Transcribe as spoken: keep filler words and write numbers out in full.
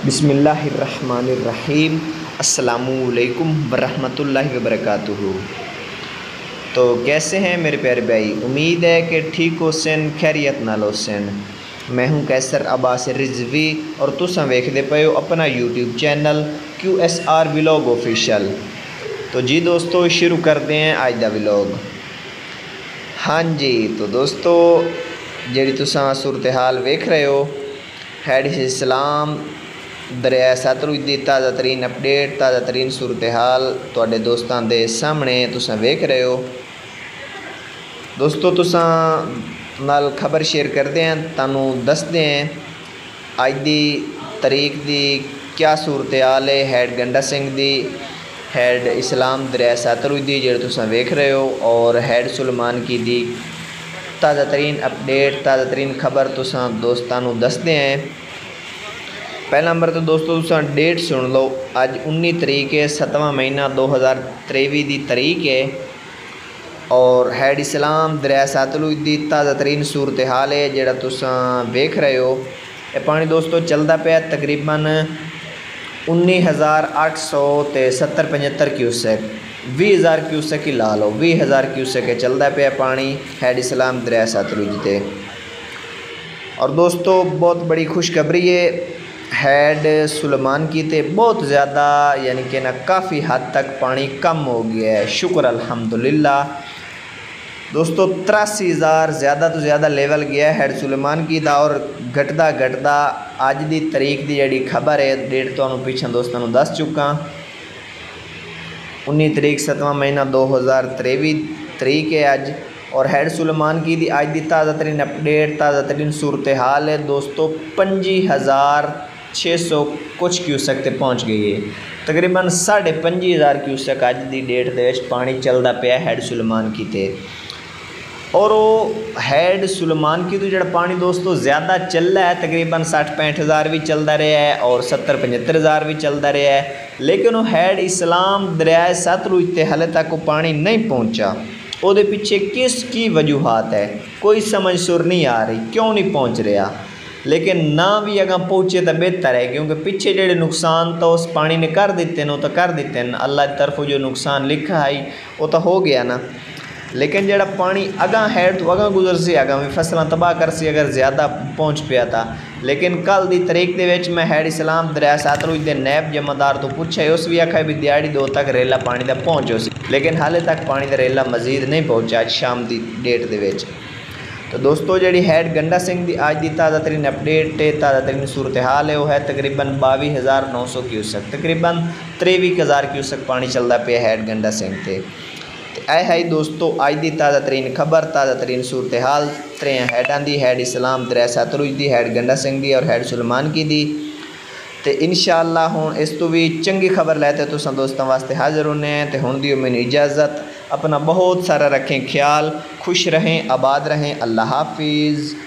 बिस्मिल्लाहिर्रहमानिर्रहीम। अस्सलामुअलैकुम वरहमतुल्लाहि वबरकातुहू। तो कैसे हैं मेरे प्यारे भाई, उम्मीद है कि ठीक हो सन, खैरियत नाल हो सन। मैं हूं कैसर अब्बास रिजवी और तुसां वेखदे पे हो अपना YouTube channel Q S R vlog official. तो जी दोस्तों, शुरू करते हैं आज दा व्लॉग। हाँ जी, तो दोस्तों जी तुसां सूरत हाल वेख रहे हो, हैड इस्लाम दरिया सतलुज की ताज़ा तरीन अपडेट, ताज़ा तरीन सूरत हाल तुहाडे दोस्तां दे सामने तुसां वेख रहे हो। दोस्तों तुसां नाल खबर शेयर करते हैं, तुहानू दसदे हैं अज दी तरीक दी क्या सूरत हाल है हैड गंडा सिंह दी, हैड इस्लाम दरिया सतलुज दी जेह्ड़ी तुसां वेख रहे हो, और हैड सुलेमान की दी ताज़ा तरीन अपडेट, ताज़ा तरीन खबर तुसां दोस्तां नू दसदे हैं। पहला नंबर तो दोस्तों तुसां डेट सुन लो, अज उन्नी तरीक है, सतवां महीना दो हज़ार त्रेवी की तरीक है, और हैड इस्लाम दरिया सतलुज की ताज़ा तरीन सूरत हाल है जिहड़ा तुसां वेख रहे हो। ये पानी दोस्तों चलदा पिया तकरीबन उन्नी हज़ार अठ सौ ते सत्तर पचहत्तर क्यूसैक, भी हज़ार क्यूसैक ही ला लो, भी हज़ार क्यूसैक चलदा पिया पानी हैड इस्लाम दरिया सतलुज ते। और दोस्तों बहुत बड़ी खुशखबरी है, हैड सुलेमान की ते बहुत ज़्यादा यानी कि ना काफ़ी हद तक पानी कम हो गया है, शुक्र अल्हम्दुलिल्लाह। दोस्तों तिरासी हज़ार ज़्यादा तो ज़्यादा लेवल गया है हैड सुलेमान की दा, और घटदा घटदा अज दी तरीक दी जी खबर है डेट तो पिछा दोस्तों को दस चुका। उन्नी तरीक सतवां महीना दो हज़ार त्रेवी तरीक है अज, और हैड सुलेमान की दी अज दी ताज़ा तरीन अपडेट, ताज़ा तरीन सूरत हाल है दोस्तों पंजी हज़ार छे सौ कुछ क्यूसैक ते पहुँच गई है, तकरीबन साढ़े पंजी हज़ार क्यूसैक अज दी डेट दे विच पानी चलदा पिया हैड सुलेमान की ते। और वो हैड सुलेमान की तो जो पानी दोस्तों ज़्यादा चल रहा है, तकरीबन सठ पैंठ हज़ार भी चलता रहा है और सत्तर पचहत्तर हज़ार भी चलता रहा है, लेकिन वो हैड इस्लाम दरिया सतलुज ते हाले तक वो पानी नहीं पहुँचा। ਉਹਦੇ पिछे किस की वजूहत है कोई समझ सुर नहीं आ रही, क्यों नहीं पहुँच रहा, लेकिन ना भी अगर पहुँचे तो बेहतर है, क्योंकि पिछे जेडे नुकसान तो उस पानी ने कर दिते हैं, तो कर दिते हैं अल्लाह की तरफों जो नुकसान लिखा है वो तो हो गया ना, लेकिन जड़ा पानी अगां हैड तो अगां गुजर सी, अगां भी फसलां तबाह कर सी अगर ज़्यादा पहुँच पाया था। लेकिन कल दी तरीक दे विच मैं हैड इस्लाम दरिया सतलुज के नैब जमादार तो पूछा, उस भी आखा भी दिहाड़ी दो तक रेला पानी का पहुँचो सी, लेकिन हाले तक पानी का रेला मजीद नहीं पहुँचा अज शाम की डेट दे विच। तो दोस्तों जी हैड गंडा सिंह की अज की ताज़ा तरीन अपडेट, ताज़ा तरीन सूरत हाल है, वह है तकरीबन बावी हज़ार नौ सौ क्यूसैक, तकरीबन त्रेवी हज़ार क्यूसैक पानी चलता पे हैड गंडा सिंह से। ऐ है दोस्तों अज की ताज़ा तरीन खबर, ताज़ा तरीन सूरत हाल त्रे हैडां की, हैड इस्लाम दरिया सतलुज की, हैड गंडा सिंह की और हैड सुलेमान की दी। तो इंशाअल्लाह हुण इस तो भी चंगी खबर लैते तुसां दोस्तों वास्ते हाज़र होने हैं। तो हुण दियो मैनूं इजाज़त, अपना बहुत सारा रखें ख्याल, खुश रहें, आबाद रहें, अल्लाह हाफिज़।